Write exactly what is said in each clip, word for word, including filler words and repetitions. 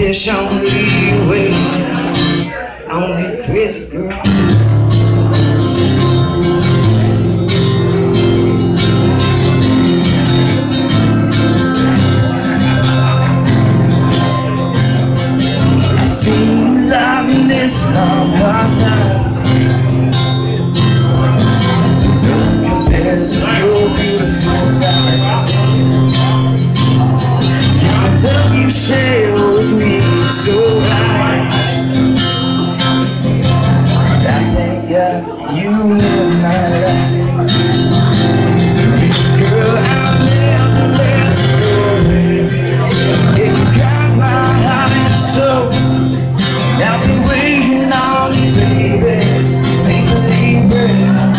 patiently waiting on you, crazy girl. I seen you loving this long hard night. No comparison to your beautiful eyes. Can't love you share with me so right. I thank God you in my life. Girl, I'll never let you go. Yeah, you got my heart and soul. I've been waiting on you, baby, baby,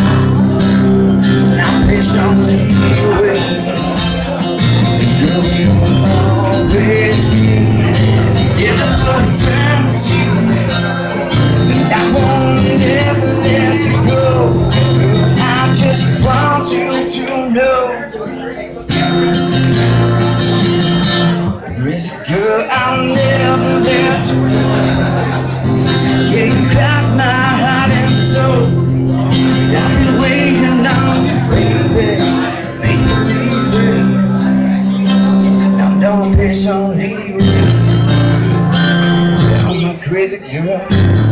and I'm patiently waiting. Girl, you will always be in a good time with you, and I won't ever let you go. Girl, I just want you to know, girl, I'll never let you go. Yeah, you got my heart and soul. I've been waiting on you, baby, baby, now don't patiently wait. I'm a crazy girl.